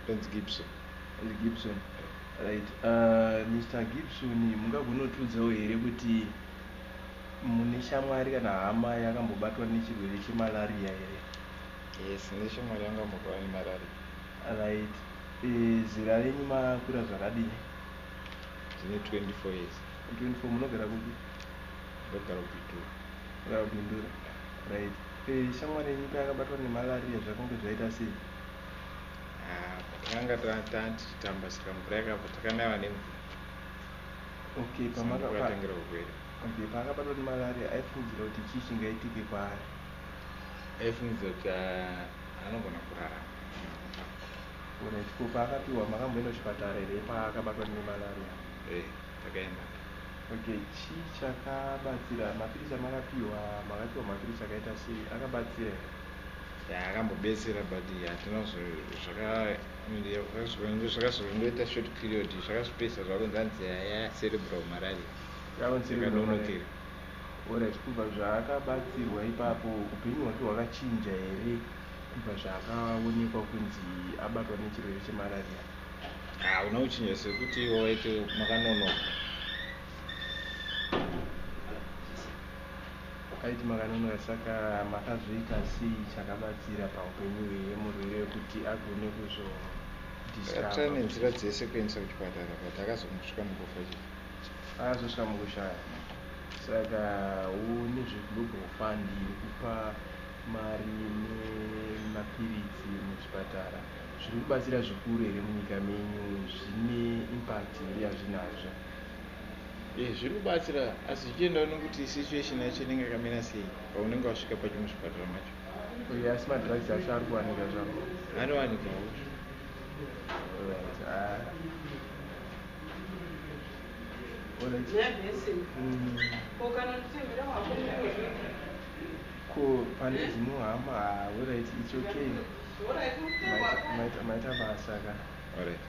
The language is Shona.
Gibson. And Gibson. Right. Mr. Gibson, mungagona here kuti mune shamwari kana hama yakambobatwa nechirwere chemalaria here? Yes, neshamwari yangambobatwa nemalaria. Right. Zera renyu makura zvakadini? Ndine 24 years. 24. Munogara kupi? Ndogara kuPitura. Kugara kuPitura. Right. Shamwari yenyu payakabatwa nemalaria zvakange zvaita sei? Takanga tichitamba saka mvura yakabva takanaiwa nemvura. Okay, pamakatangira kurwera. Okay, paakabatwa nemalaria aifungidzira kuti chii chingaitike kwaari? Aifungidzira kuti anogona kurarama. Alright, ko paakapiwa makamboenda kuchipatara here paakabatwa nemalaria? Takaenda. Okay, chii chakabatsira? Mapirisi amakapiwa mapirisi akaita sei? Akabatsira here? Akambobetsera but hatina zvakazongoita short period zvakazopedzisa zvakunzanzi cerebral malaria. Yakadonokera. Alright, kubva zvaakabatsirwa ipapo upenyu hwake hwakachinja here kubva zvaakaonekwa kunzi abatwa nechirwere chemalaria? Una kuchinja sekuti waite makanonoka. Aiti makanonoka, saka makazoita sei chakabatsira paupenyu hwemurwere kuti agone kuzodischarva? Nenzira dzese kuendesa kuchipatara but akazongosvika mukufa chete. Akazosvika mukushaya. Saka nezveglobal fund kupa mari nemapirisi muchipatara zviri kubatsira zvikuru here munyika menyu? Zvine impact here yazvinazvo? Zviri kubatsira asi zvichiendawo nekuti situation yacho inenge yakamira sei paunenge wasvika pacho muchipatara macho. Asi madrugs acho ari kuwanika zvavo? Anowanikawo. Ko pane dzinohamba? Alright, it's okay. Maita basa ka. Alright.